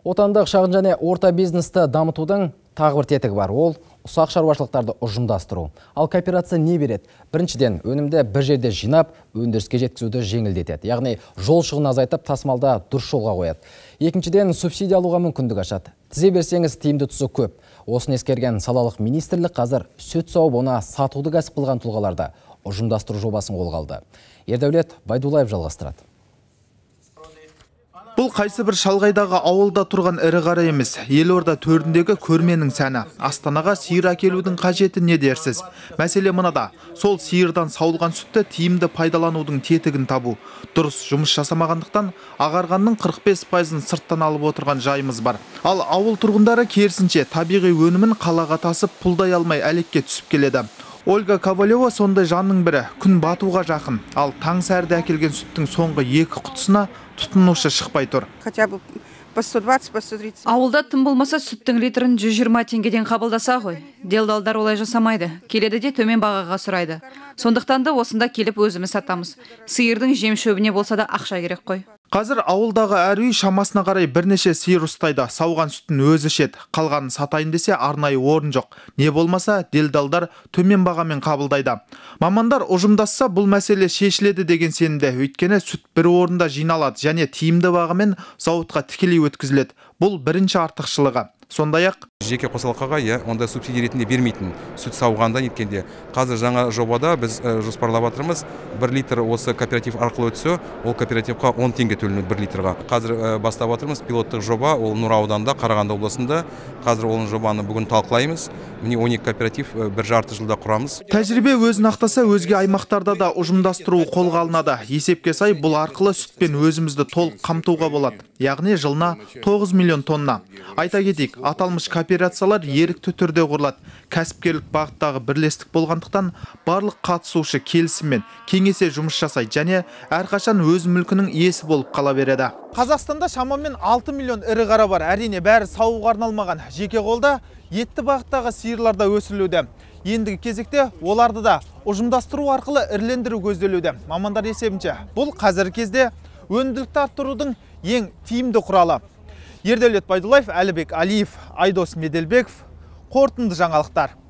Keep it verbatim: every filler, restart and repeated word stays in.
Отандық шағын және орта бизнесті дамытудың тағы бір тетігі бар. Ол ұсақ шаруашылықтарды ұжымдастыру. Ал кооперация не береді? Біріншіден, өнімді бір жерде жинап, өндіріске жеткізуді жеңілдетеді. Яғни жол шығынын азайтып, тасымалда дұрыс жолға қояды. Екіншіден, субсидия алуға мүмкіндік ашады. Тізе берсеңіз, тиімді тұсы көп. Осыны ескерген салалық министрлік қазір сүт сауып, оны сатуды кәсіп қылған тұлғаларда ұжымдастыру жобасын қолға алды. Ердәулет Байдуллаев жалғастырады. Бұл қайсы бір шалғайдағы ауылда тұрған ірі қара емес, елорда төріндегі көрменің сәні. Астанаға сиыр әкелудің қажеті не дерсіз? Мәселе мынада, сол сиырдан сауылған сүтті тиімді пайдаланудың тетігін табу. Дұрыс жұмыс жасамағандықтан ағарғанның қырық бес пайызын сырттан алып отырған жайымыз бар. Ал ауыл тұрғындары керісінше табиғи өнімін қалаға тасып пұлдай алмай әлекке түсіп келеді. Ольга Ковалева сондай жанның бірі, күн батуға жақын. Ал таң сәрде әкелген сүттің соңғы екі құтысына тұтынушы шықпай тұр. Ауылда тым болмаса сүттің литрін жүз жиырма теңгеден қабылдаса ғой. Делдалдар олай жасамайды. Келеді де төмен бағаға сұрайды. Сондықтан да осында келіп өзіміз сатамыз. Сиырдың жем шөбіне болса да ақша керек қой. Қазір ауылдағы әр үй шамасына қарай бірнеше сиыр ұстайды. Сауған сүттін өзі ішеді. Қалғанын сатайын десе арнайы орын жоқ. Не болмаса делдалдар төмен бағамен қабылдайды. Мамандар ұжымдасса бұл мәселе шешіледі деген сенімде. Өйткені сүт бір орында жиналады және тиімді бағамен зауытқа тікелей өткізіледі. Бұл бірінші артықшылығы. Сондай-ақ жеке қосалқаға я онда субсидия ретінде бермейтін сүт сауғанда неткенде. Қазір жаңа жобада біз жоспарлап жатырмыз, бір литр осы кооператив арқылы өтсе, ол кооперативқа он теңге төленеді бір литрға. Қазір бастап жатырмыз пилоттық жоба, ол Нұра ауданында, Қарағанды облысында. Қазір оның жобаны бүгін талқылаймыз. Міне он екі кооператив бір жарты жылда құрамыз. Тәжірибе өзін ақтаса, өзге аймақтарда да ұжымдастыру қолға алынады. Есепке сай, бұл арқылы сүтпен өзімізді толық қамтуға болады. Яғни жылына тоғыз миллион тонна. Айта кетейік, аталмыш кооперациялар ерікті түрде құрылады. Кәсіпкерлік бағыттағы бірлестік болғандықтан барлық қатысушы келісіммен кеңесе жұмыс жасайды және әрқашан өз мүлкінің иесі болып қала береді. Қазақстанда шамамен алты миллион ірі қара бар. Әрине бәрі сауға арналмаған. Жеке қолда етті бағыттағы сиырларда өсірілуде. Ендігі кезекте оларды да ұжымдастыру арқылы ірілендіру көзделуде. Мамандар есебінше бұл қазіргі кезде өнімділікті арттырудың ең тиімді құралы. Ердәулет Байдуллаев, Әлібек Алиев, Айдос Меделбеков, қорытынды жаңалықтар.